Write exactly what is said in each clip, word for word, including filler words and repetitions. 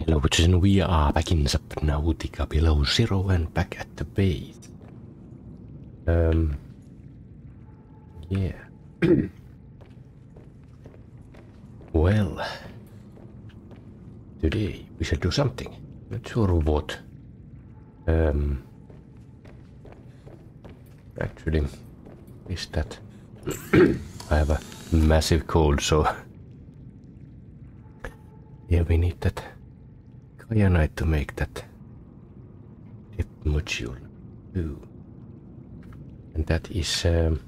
Hello, which is we are back in Subnautica below zero and back at the base. Um, yeah. Well, today we shall do something. Not sure what. Um, actually, is that I have a massive cold, so yeah, we need that Kyanite to make that depth module too. And that is um,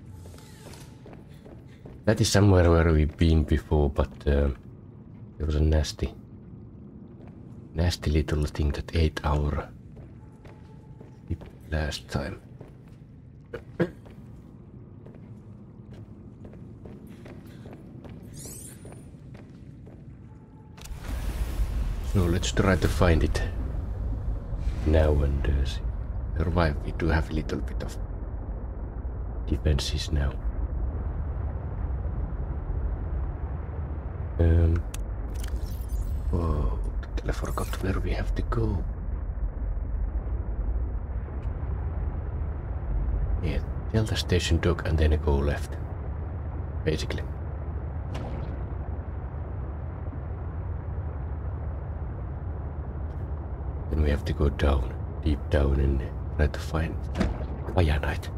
that is somewhere where we've been before, but uh, there was a nasty, nasty little thing that ate our ship last time. So let's try to find it now and uh, survive. We do have a little bit of defenses now. Um, oh, I forgot where we have to go. Yeah, tell the station dock and then go left, basically. Then we have to go down, deep down, and try to find Kyanite.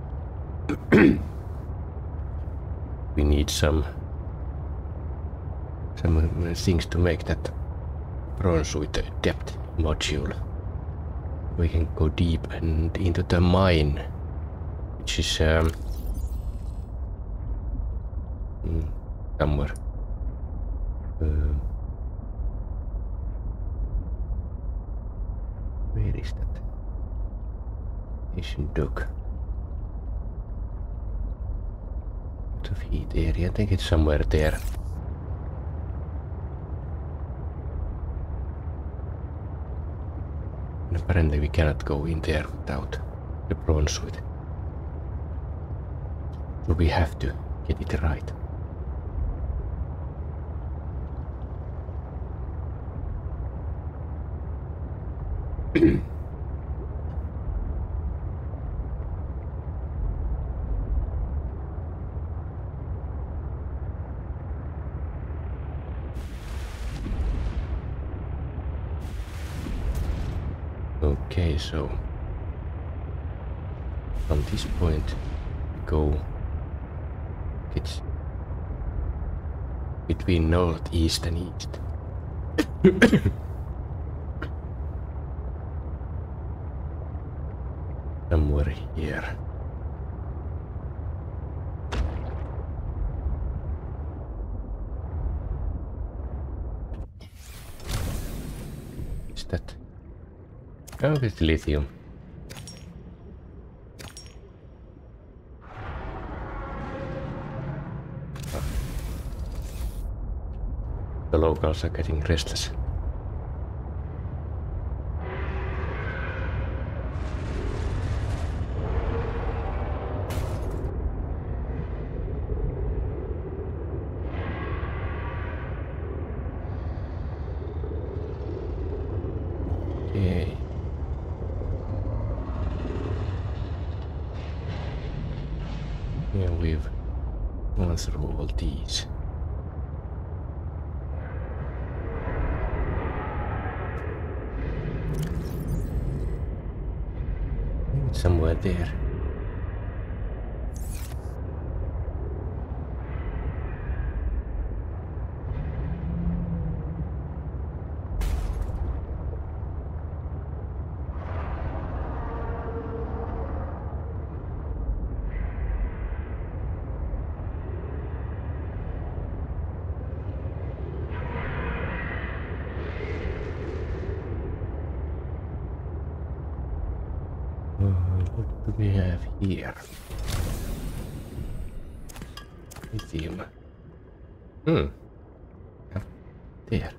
We need some some things to make that bronze with the depth module. We can go deep and into the mine, which is um, somewhere. Um, Where is that? Station dock. Out of heat area. I think it's somewhere there. And apparently we cannot go in there without the bronze suit. So we have to get it right. Okay, so from this point we go, it's between northeast and east. Somewhere here. Is that? Oh, it's lithium. Oh. The locals are getting restless. Okay. Yeah, we've gone through all these. It's somewhere there. What do we have here? Lithium. Hmm. Yeah, there.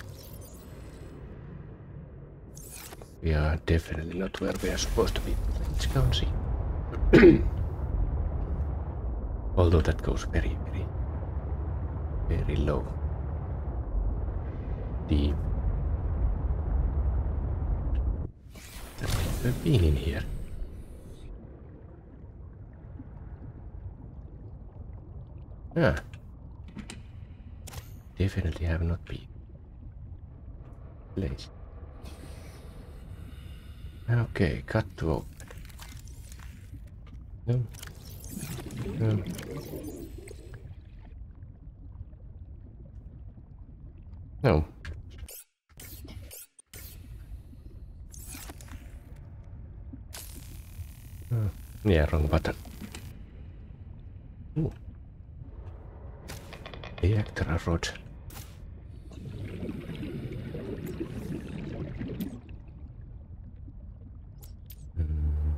We are definitely not where we are supposed to be. Let's go and see. Although that goes very, very, very low. Deep. I've been in here. Ah. Definitely have not been. Place. Okay, cut to open. No. No. No. Oh, yeah, wrong button. Ooh. Reactor rod. Mm.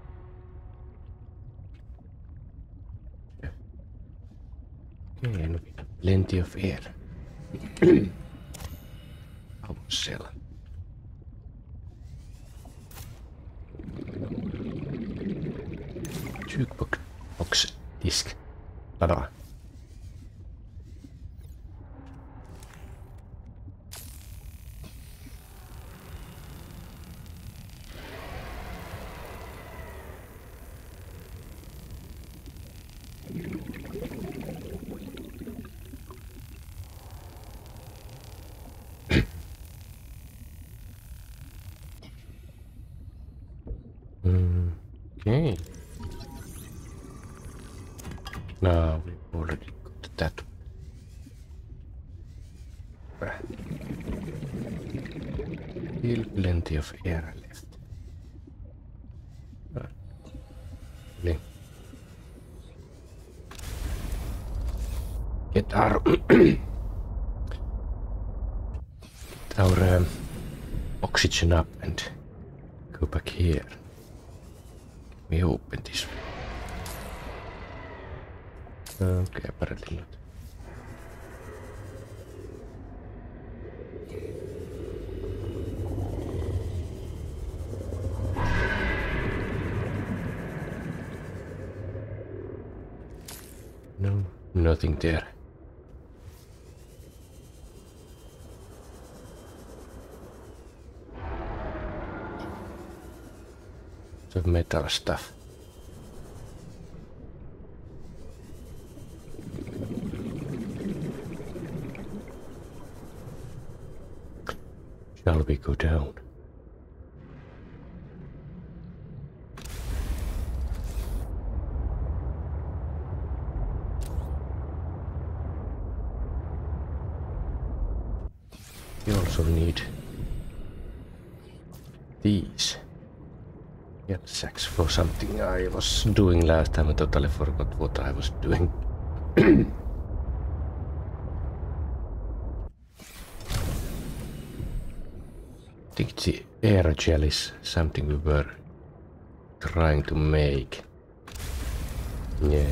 Okay, and we have plenty of air. Power cell. Jukebox box disc. Ta-da. Mm, okay. Now we've already got that. Still plenty of air left. Ah, really. Get our our um, oxygen up and go back here. We open this. Okay, apparently not. No, nothing there. Some metal stuff. Shall we go down? We also need these. Get sacks for something I was doing last time. I totally forgot what I was doing. I think the air gel is something we were trying to make. Yeah.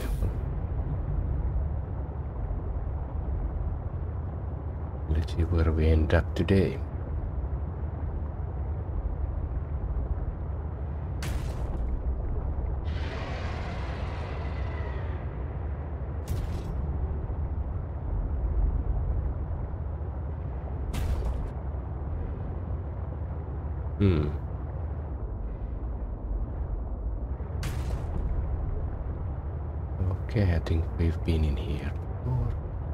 Let's see where we end up today. Hmm. Okay, I think we've been in here before.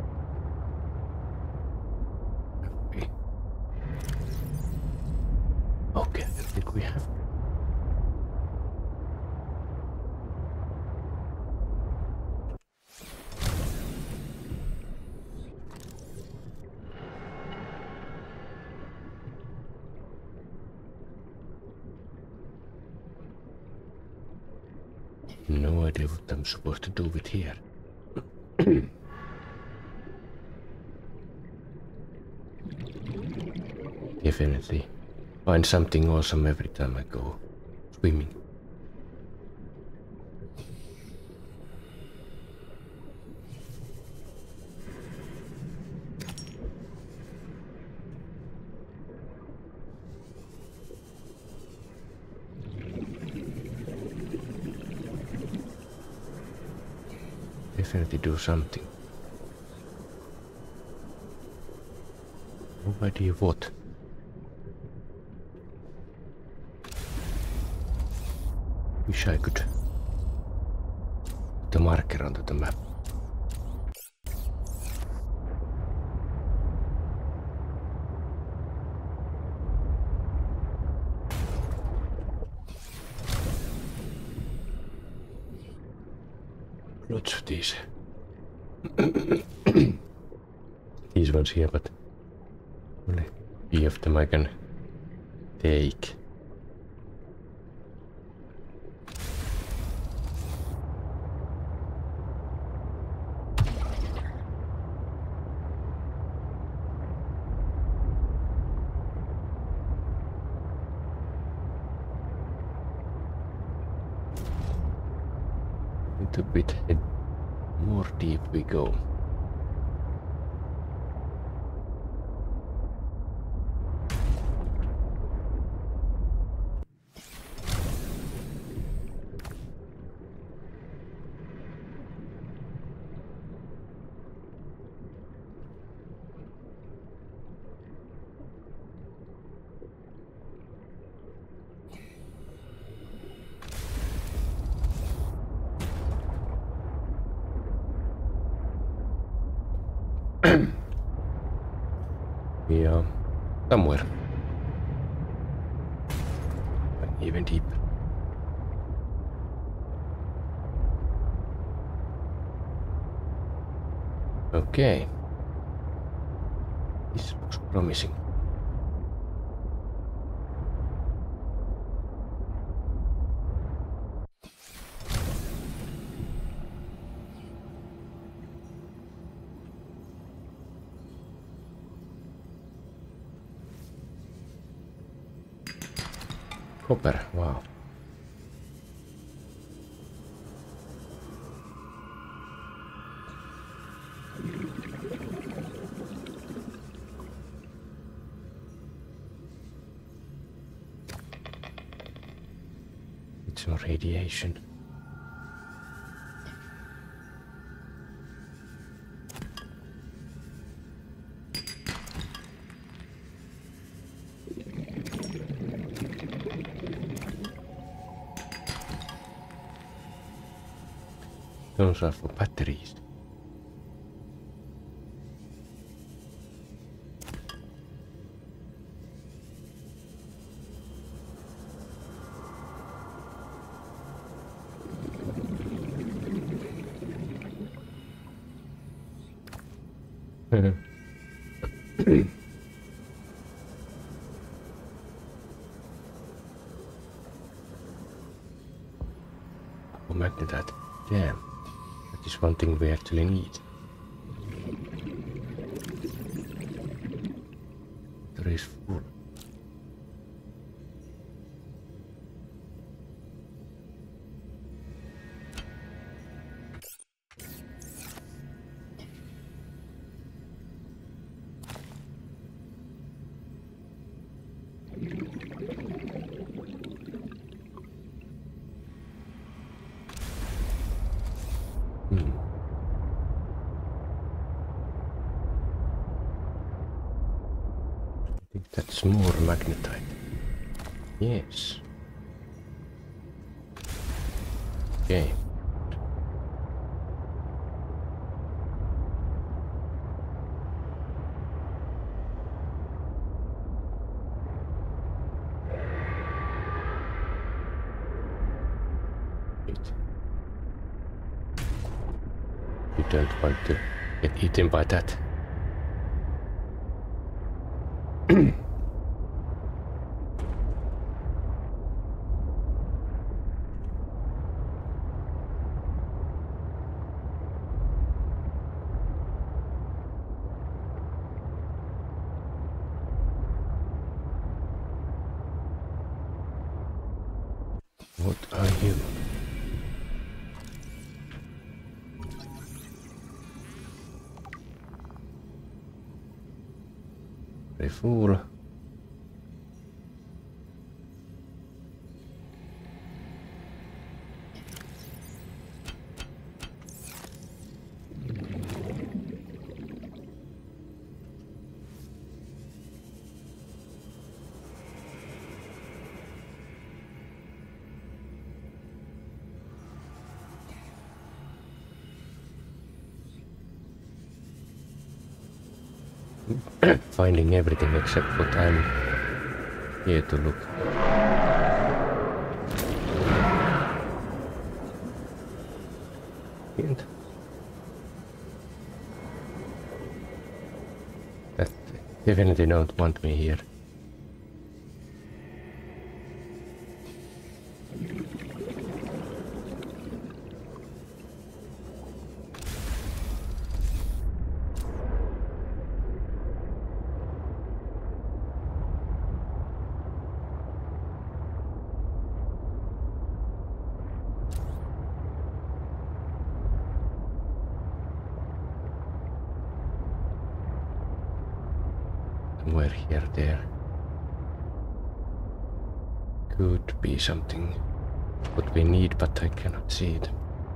Have we? Okay, I think we have. No idea what I'm supposed to do with here. Definitely find something awesome every time I go swimming. Definitely do something. No idea what. Wish I could put a marker onto the map. Lots of these. These ones here, but only few of them I can take. A bit more deep we go. We are somewhere. Even deeper. Okay. This looks promising. Copper, wow. It's more radiation. Those are for batteries. Oh, magnetite. Damn. That is one thing we actually need. There is full. That's more magnetite. Yes. Okay. Wait. You don't want to get eaten by that. What are you? Very fool. finding everything except what I'm here to look. And that definitely don't want me here. Somewhere here, there. Could be something what we need, but I cannot see it.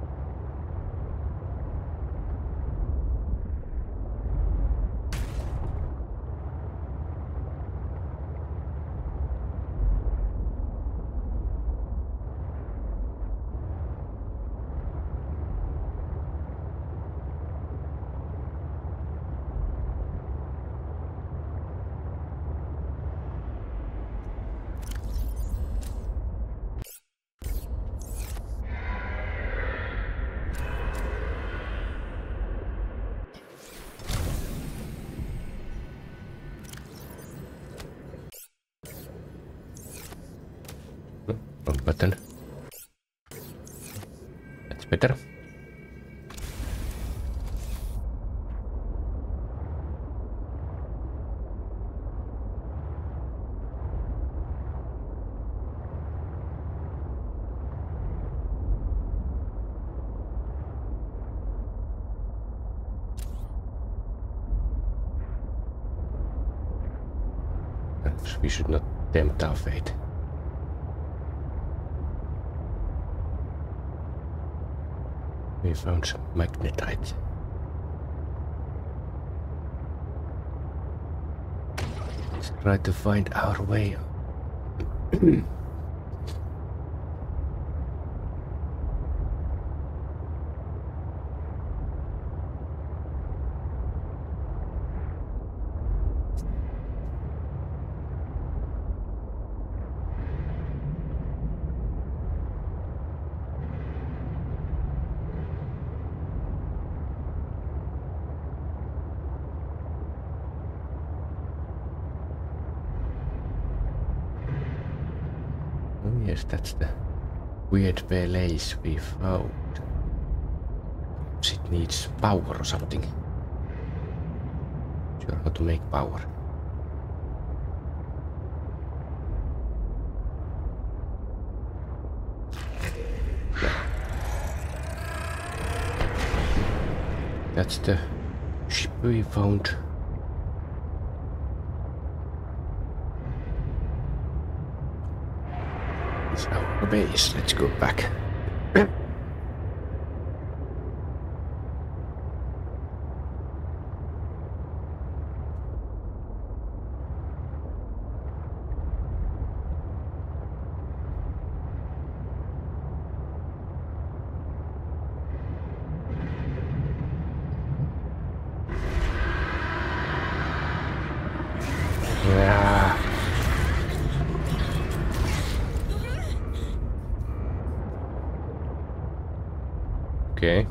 Wrong button. That's better. Perhaps we should not tempt our fate. We found some magnetite. Let's try to find our way. Yes, that's the weird place we found. It needs power or something. Sure how to make power. Yeah. That's the ship we found. It's our base. Let's go back. Yeah. Okay.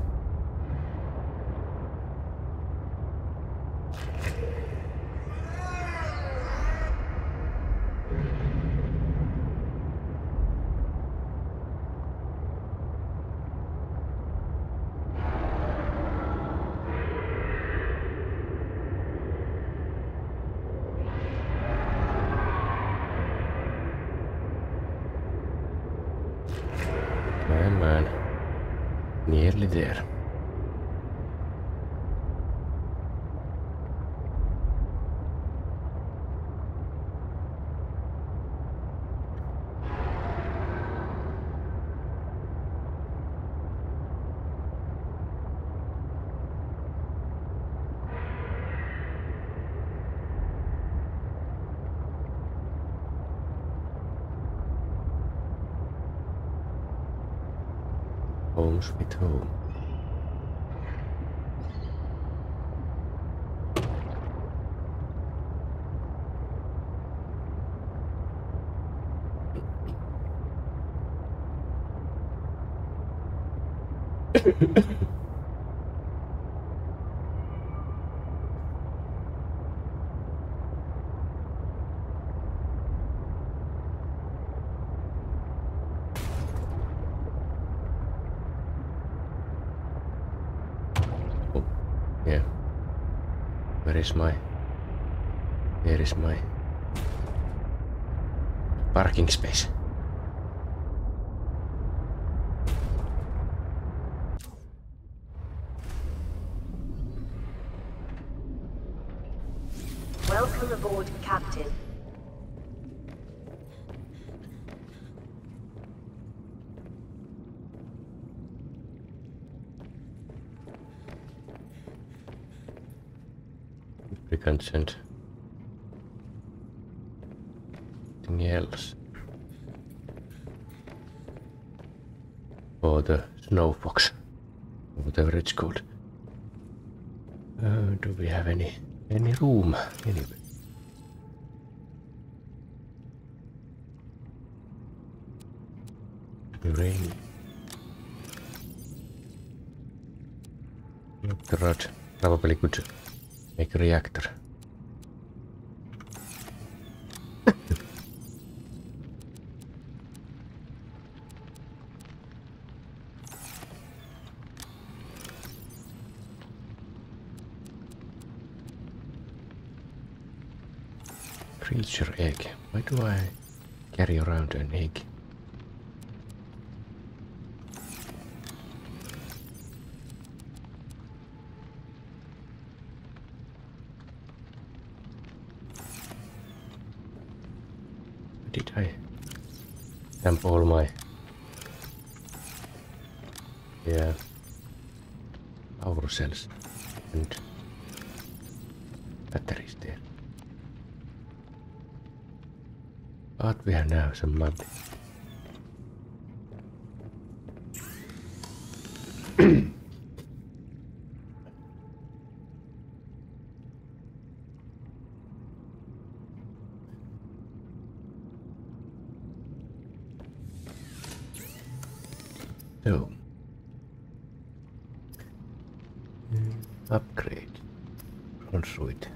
Come on. Nearly there. Home sweet home. Yeah. Where is my... Where is my... parking space? Welcome aboard, Captain. We can send something else. Or the snow fox, whatever it's called. Uh, do we have any any room anyway? Rain. The rod probably could make a reactor. Creature egg. Why do I carry around an egg? Did I dump all my... Yeah, power cells and batteries there? But we have now some mud. So, upgrade construit.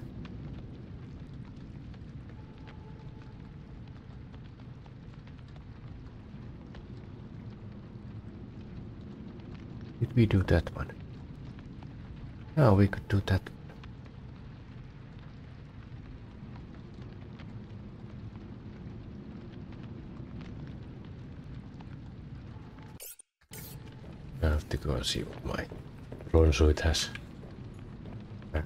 Did we do that one? No, we could do that. I have to go and see what my drone suit has. Ah.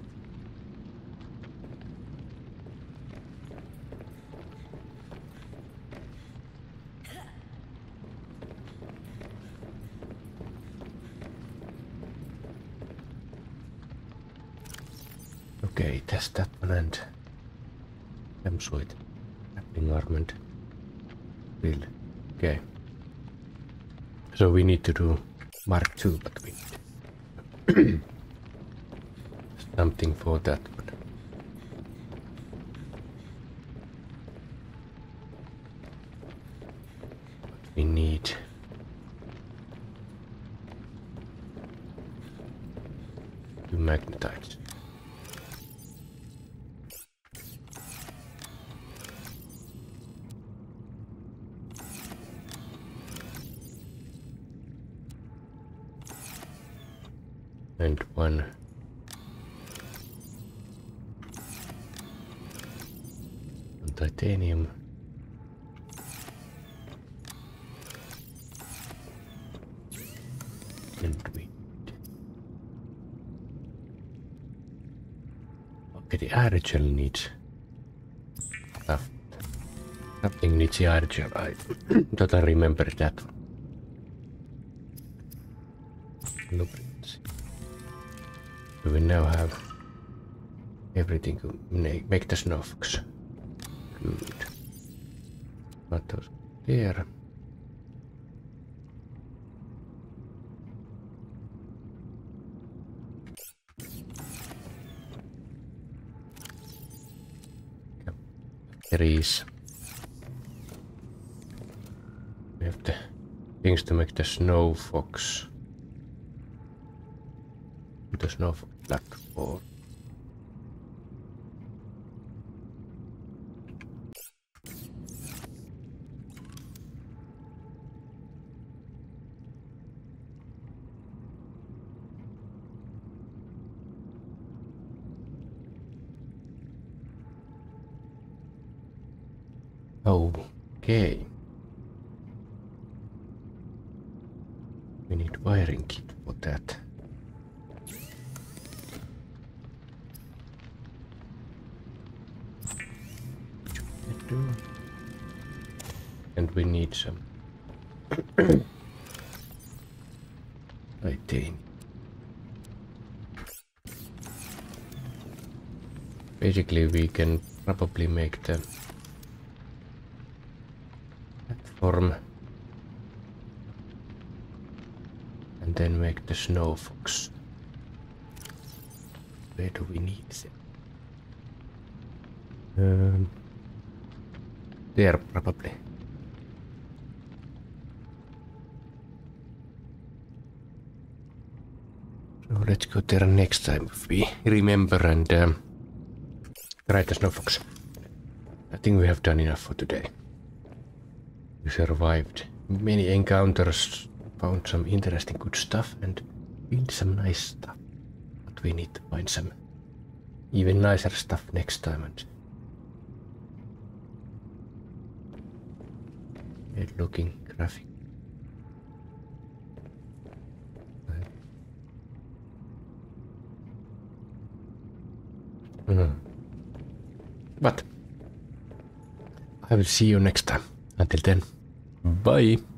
Okay, test that one and M suit. Happening armament. Build. Okay. So we need to do Mark two, but we need something for that one. But we need two magnetites. And one titanium. And we okay, the air gel needs stuff. Something needs the air gel. I don't remember that one. Lubricants. Do we now have everything to make the snow fox? Good. Not those there. Batteries. We have the things to make the snow fox. the snow black ore. Okay. We need wiring kit for that. And we need some titanium. Basically, we can probably make the platform and then make the snow fox. Where do we need them? Um, there, probably. So let's go there next time if we remember and um, try the snow fox. I think we have done enough for today. We survived many encounters, found some interesting good stuff and built some nice stuff. But we need to find some even nicer stuff next time. And good looking graphic. Mm. But I will see you next time. Until then, bye.